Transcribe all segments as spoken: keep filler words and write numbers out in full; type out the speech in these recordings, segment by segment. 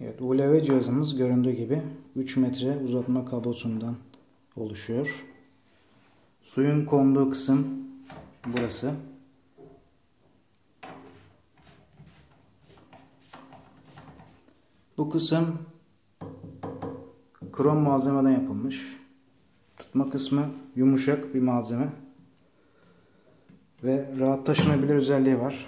Evet, U L V cihazımız göründüğü gibi üç metre uzatma kablosundan oluşuyor. Suyun konduğu kısım burası. Bu kısım krom malzemeden yapılmış. Tutma kısmı yumuşak bir malzeme ve rahat taşınabilir özelliği var.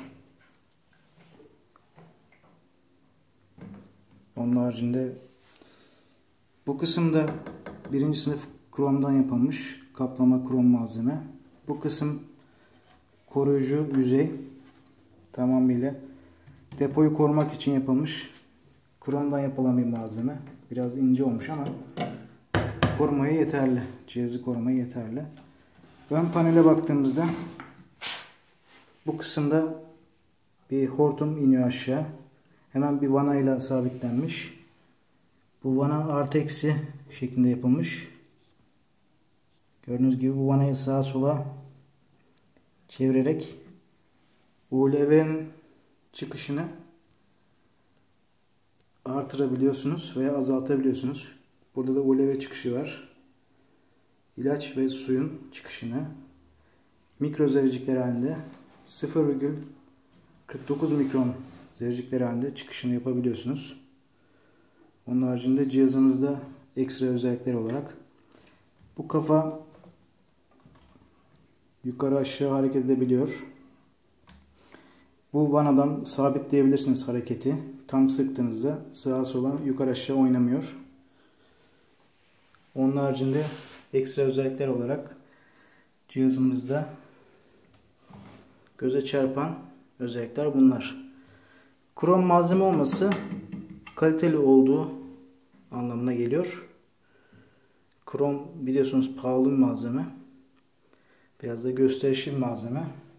Onun haricinde bu kısımda birinci sınıf kromdan yapılmış kaplama krom malzeme. Bu kısım koruyucu yüzey, tamamıyla depoyu korumak için yapılmış kromdan yapılan bir malzeme. Biraz ince olmuş ama korumaya yeterli. Cihazı korumaya yeterli. Ön panele baktığımızda bu kısımda bir hortum iniyor aşağı. Hemen bir vana ile sabitlenmiş. Bu vana artı eksi şeklinde yapılmış. Gördüğünüz gibi bu vanayı sağa sola çevirerek U L V'nin çıkışını artırabiliyorsunuz veya azaltabiliyorsunuz. Burada da U L V çıkışı var. İlaç ve suyun çıkışını mikro zerrecikler halinde sıfır virgül kırk dokuz mikron zerrecikler halinde çıkışını yapabiliyorsunuz. Onun haricinde cihazımızda ekstra özellikler olarak bu kafa yukarı aşağı hareket edebiliyor. Bu vanadan sabitleyebilirsiniz hareketi. Tam sıktığınızda sağa sola yukarı aşağı oynamıyor. Onun haricinde ekstra özellikler olarak cihazımızda göze çarpan özellikler bunlar. Krom malzeme olması kaliteli olduğu anlamına geliyor. Krom biliyorsunuz pahalı bir malzeme. Biraz da gösterişli bir malzeme.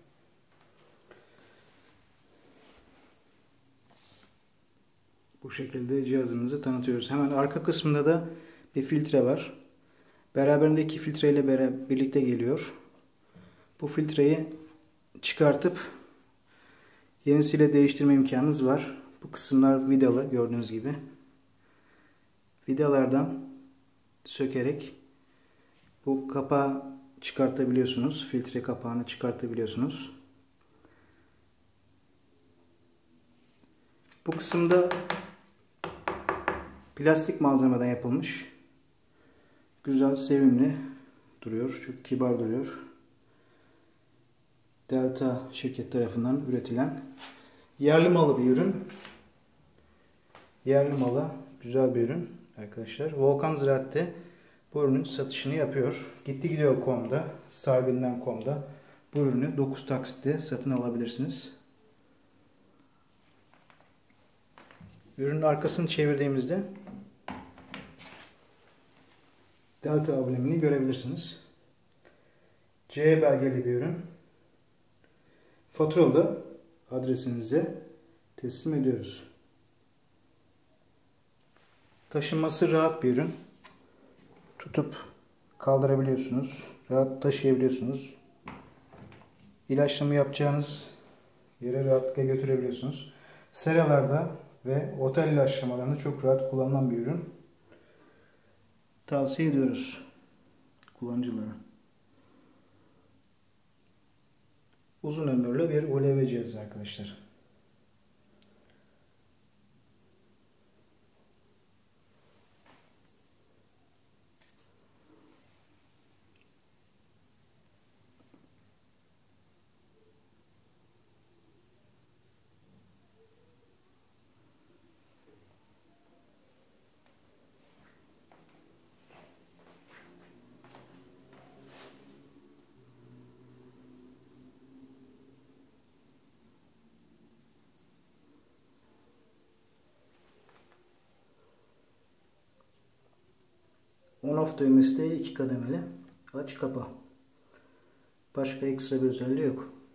Bu şekilde cihazımızı tanıtıyoruz. Hemen arka kısmında da bir filtre var. Beraberinde iki filtre ile beraber birlikte geliyor. Bu filtreyi çıkartıp yenisiyle değiştirme imkanınız var. Bu kısımlar vidalı gördüğünüz gibi. Vidalardan sökerek bu kapağı çıkartabiliyorsunuz. Filtre kapağını çıkartabiliyorsunuz. Bu kısımda plastik malzemeden yapılmış. Güzel, sevimli duruyor. Çok kibar duruyor. Delta şirket tarafından üretilen yerli malı bir ürün. Yerli malı güzel bir ürün arkadaşlar. Volkan Ziraat'te bu ürünün satışını yapıyor. Gitti gidiyor nokta com'da, sahibinden nokta com'da bu ürünü dokuz taksitte satın alabilirsiniz. Ürünün arkasını çevirdiğimizde Delta amblemini görebilirsiniz. C belgeli bir ürün. Faturalı adresinize teslim ediyoruz. Taşınması rahat bir ürün. Tutup kaldırabiliyorsunuz. Rahat taşıyabiliyorsunuz. İlaçlama yapacağınız yere rahatlıkla götürebiliyorsunuz. Seralarda ve otel ilaçlamalarında çok rahat kullanılan bir ürün. Tavsiye ediyoruz kullanıcılara. Uzun ömürlü bir U L V cihazı arkadaşlar. On-off düğmesi de iki kademeli. Aç kapa. Başka ekstra bir özelliği yok.